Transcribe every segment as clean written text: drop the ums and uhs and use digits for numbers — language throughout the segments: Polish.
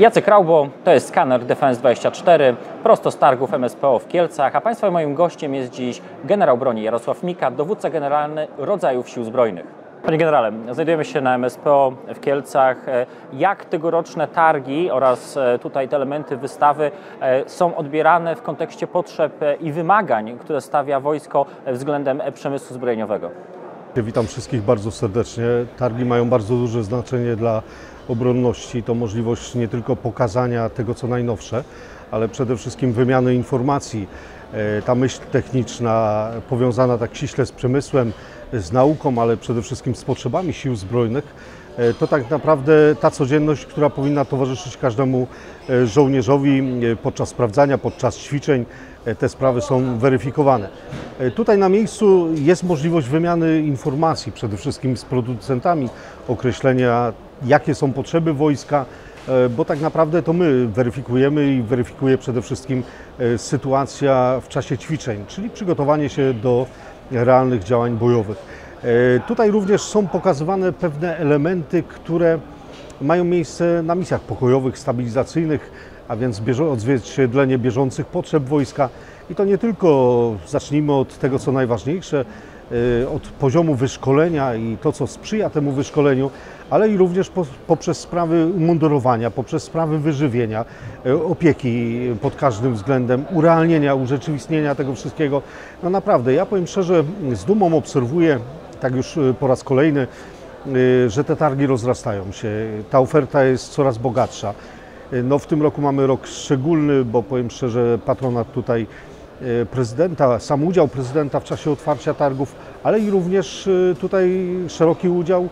Jacek Raubo, to jest Skaner Defense24, prosto z targów MSPO w Kielcach, a Państwa moim gościem jest dziś generał broni Jarosław Mika, dowódca generalny rodzajów Sił Zbrojnych. Panie generale, znajdujemy się na MSPO w Kielcach. Jak tegoroczne targi oraz tutaj te elementy wystawy są odbierane w kontekście potrzeb i wymagań, które stawia wojsko względem przemysłu zbrojeniowego? Witam wszystkich bardzo serdecznie. Targi mają bardzo duże znaczenie dla obronności. To możliwość nie tylko pokazania tego, co najnowsze, ale przede wszystkim wymiany informacji. Ta myśl techniczna powiązana tak ściśle z przemysłem, z nauką, ale przede wszystkim z potrzebami sił zbrojnych, to tak naprawdę ta codzienność, która powinna towarzyszyć każdemu żołnierzowi podczas sprawdzania, podczas ćwiczeń. Te sprawy są weryfikowane. Tutaj na miejscu jest możliwość wymiany informacji, przede wszystkim z producentami, określenia, jakie są potrzeby wojska, bo tak naprawdę to my weryfikujemy i weryfikuje przede wszystkim sytuacja w czasie ćwiczeń, czyli przygotowanie się do realnych działań bojowych. Tutaj również są pokazywane pewne elementy, które mają miejsce na misjach pokojowych, stabilizacyjnych, a więc odzwierciedlenie bieżących potrzeb wojska. I to nie tylko, zacznijmy od tego, co najważniejsze, od poziomu wyszkolenia i to, co sprzyja temu wyszkoleniu, ale i również poprzez sprawy umundurowania, poprzez sprawy wyżywienia, opieki pod każdym względem, urealnienia, urzeczywistnienia tego wszystkiego. No naprawdę, ja powiem szczerze, z dumą obserwuję, tak już po raz kolejny, że te targi rozrastają się. Ta oferta jest coraz bogatsza. No, w tym roku mamy rok szczególny, bo powiem szczerze, patronat tutaj prezydenta, sam udział prezydenta w czasie otwarcia targów, ale i również tutaj szeroki udział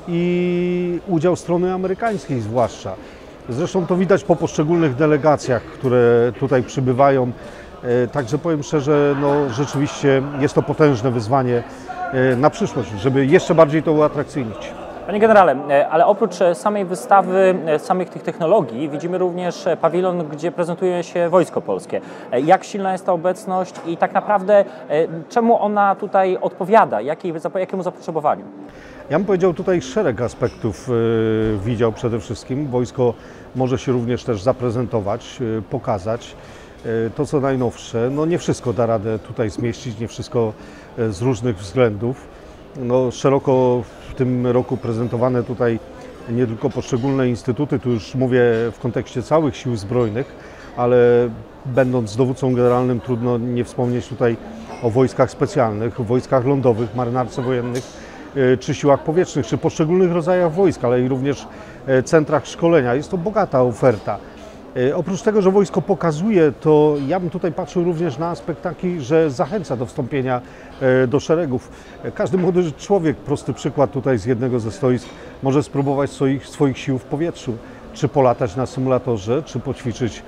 i udział strony amerykańskiej zwłaszcza. Zresztą to widać po poszczególnych delegacjach, które tutaj przybywają. Także powiem szczerze, no rzeczywiście jest to potężne wyzwanie na przyszłość, żeby jeszcze bardziej to uatrakcyjnić. Panie generale, ale oprócz samej wystawy, samych tych technologii, widzimy również pawilon, gdzie prezentuje się Wojsko Polskie. Jak silna jest ta obecność i tak naprawdę czemu ona tutaj odpowiada, jakiemu zapotrzebowaniu? Ja bym powiedział, tutaj szereg aspektów widział przede wszystkim. Wojsko może się również też zaprezentować, pokazać to, co najnowsze. No nie wszystko da radę tutaj zmieścić, nie wszystko z różnych względów. No, szeroko w tym roku prezentowane tutaj nie tylko poszczególne instytuty, tu już mówię w kontekście całych sił zbrojnych, ale będąc dowódcą generalnym trudno nie wspomnieć tutaj o wojskach specjalnych, wojskach lądowych, marynarce wojennych, czy siłach powietrznych, czy poszczególnych rodzajach wojsk, ale i również centrach szkolenia. Jest to bogata oferta. Oprócz tego, że wojsko pokazuje, to ja bym tutaj patrzył również na aspekt taki, że zachęca do wstąpienia do szeregów. Każdy młody człowiek, prosty przykład tutaj z jednego ze stoisk, może spróbować swoich sił w powietrzu, czy polatać na symulatorze, czy poćwiczyć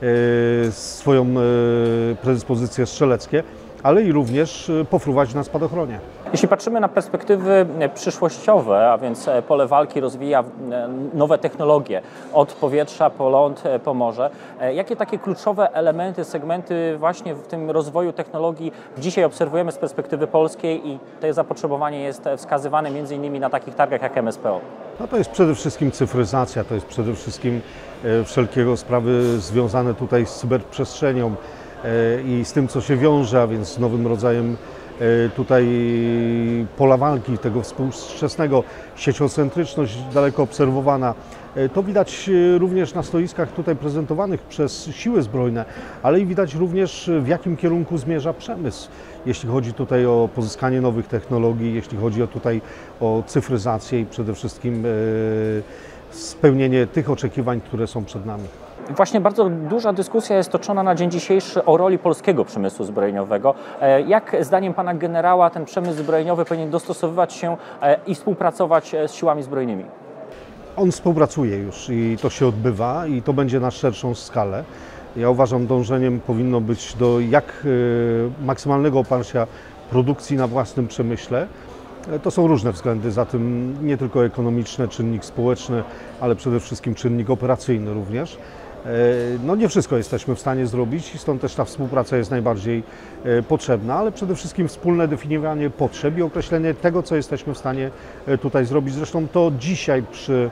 swoją predyspozycje strzeleckie, ale i również pofruwać na spadochronie. Jeśli patrzymy na perspektywy przyszłościowe, a więc pole walki rozwija nowe technologie od powietrza po ląd, po morze, jakie takie kluczowe elementy, segmenty właśnie w tym rozwoju technologii dzisiaj obserwujemy z perspektywy polskiej i to zapotrzebowanie jest wskazywane między innymi na takich targach jak MSPO? No to jest przede wszystkim cyfryzacja, to jest przede wszystkim wszelkiego sprawy związane tutaj z cyberprzestrzenią i z tym, co się wiąże, a więc nowym rodzajem tutaj pola walki, tego współczesnego, sieciocentryczność daleko obserwowana. To widać również na stoiskach tutaj prezentowanych przez siły zbrojne, ale i widać również, w jakim kierunku zmierza przemysł, jeśli chodzi tutaj o pozyskanie nowych technologii, jeśli chodzi o cyfryzację i przede wszystkim spełnienie tych oczekiwań, które są przed nami. Właśnie bardzo duża dyskusja jest toczona na dzień dzisiejszy o roli polskiego przemysłu zbrojeniowego. Jak zdaniem pana generała ten przemysł zbrojeniowy powinien dostosowywać się i współpracować z siłami zbrojnymi? On współpracuje już i to się odbywa i to będzie na szerszą skalę. Ja uważam, dążeniem powinno być do maksymalnego oparcia produkcji na własnym przemyśle. To są różne względy, za tym nie tylko ekonomiczne, czynnik społeczny, ale przede wszystkim czynnik operacyjny również. No nie wszystko jesteśmy w stanie zrobić i stąd też ta współpraca jest najbardziej potrzebna, ale przede wszystkim wspólne definiowanie potrzeb i określenie tego, co jesteśmy w stanie tutaj zrobić. Zresztą to dzisiaj przy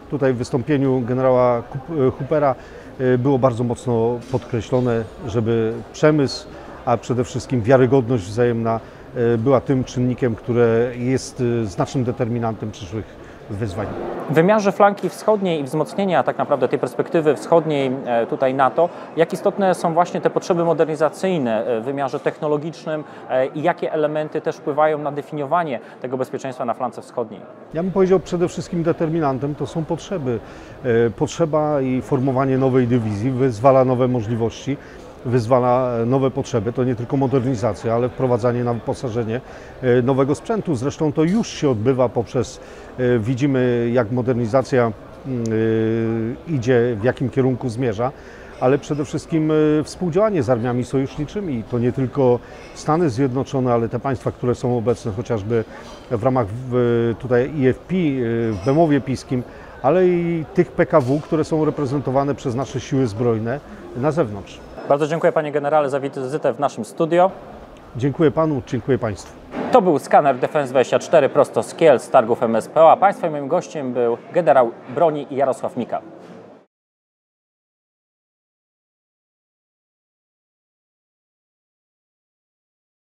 Tutaj w wystąpieniu generała Hoopera było bardzo mocno podkreślone, żeby przemysł, a przede wszystkim wiarygodność wzajemna była tym czynnikiem, które jest znacznym determinantem przyszłych wyzwań. W wymiarze flanki wschodniej i wzmocnienia tak naprawdę tej perspektywy wschodniej tutaj NATO, jak istotne są właśnie te potrzeby modernizacyjne w wymiarze technologicznym i jakie elementy też wpływają na definiowanie tego bezpieczeństwa na flance wschodniej? Ja bym powiedział, przede wszystkim determinantem to są potrzeby. Potrzeba i formowanie nowej dywizji wyzwala nowe możliwości, wyzwala nowe potrzeby. To nie tylko modernizacja, ale wprowadzanie na wyposażenie nowego sprzętu. Zresztą to już się odbywa poprzez, widzimy jak modernizacja idzie, w jakim kierunku zmierza, ale przede wszystkim współdziałanie z armiami sojuszniczymi. To nie tylko Stany Zjednoczone, ale te państwa, które są obecne chociażby w ramach tutaj IFP, w Bemowie Piskim, ale i tych PKW, które są reprezentowane przez nasze siły zbrojne na zewnątrz. Bardzo dziękuję panie generale za wizytę w naszym studio. Dziękuję panu, dziękuję państwu. To był skaner Defense24 prosto z Kielc, z targów MSPO, a państwa i moim gościem był generał broni Jarosław Mika.